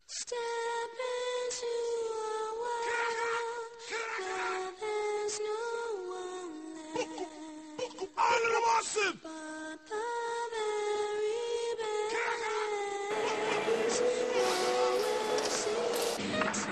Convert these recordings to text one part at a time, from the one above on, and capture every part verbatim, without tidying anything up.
Step into a world where there's no one left but the very best. Oh, we'll see.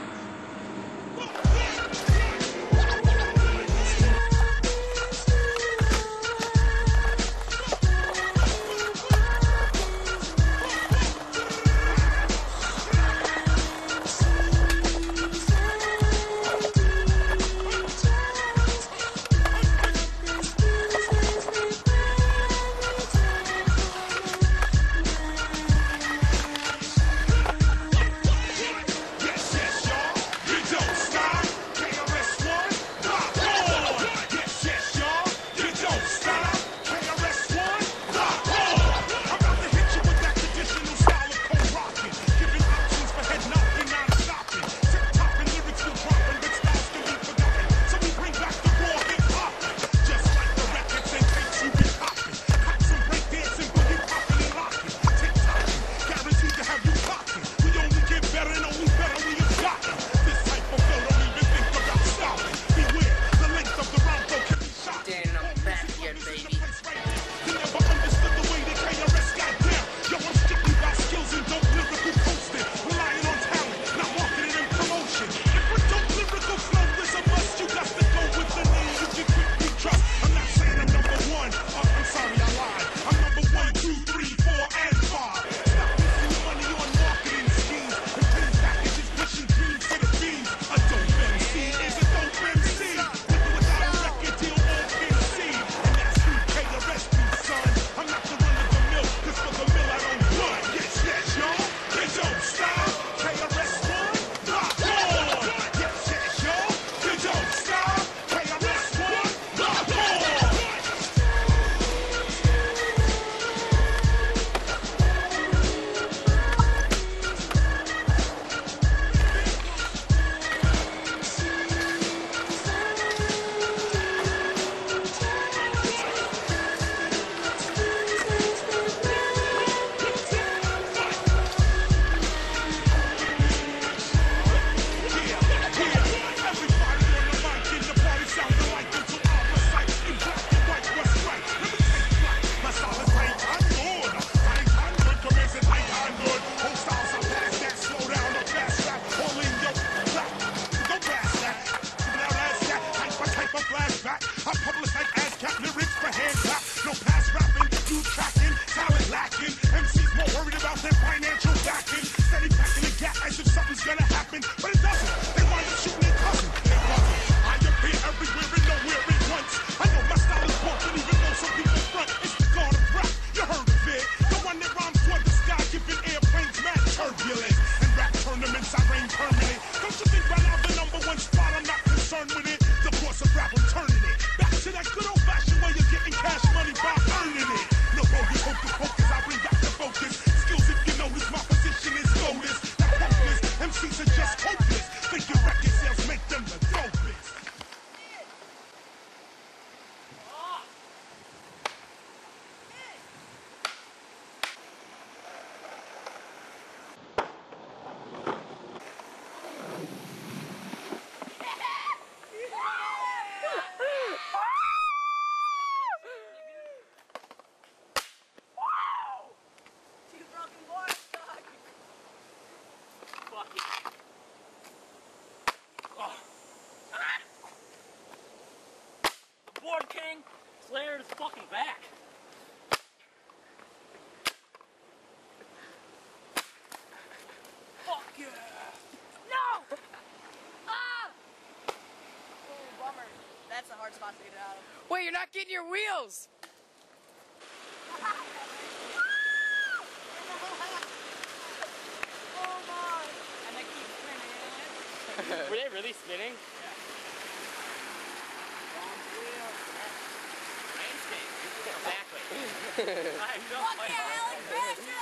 Board King, Slayer is fucking back. Fuck yeah! No! Ah! Oh, bummer. That's a hard spot to get it out of. Wait, you're not getting your wheels! Oh my! And they keep spinning. Were they really spinning? Exactly. I know. Fuck yeah, Alec,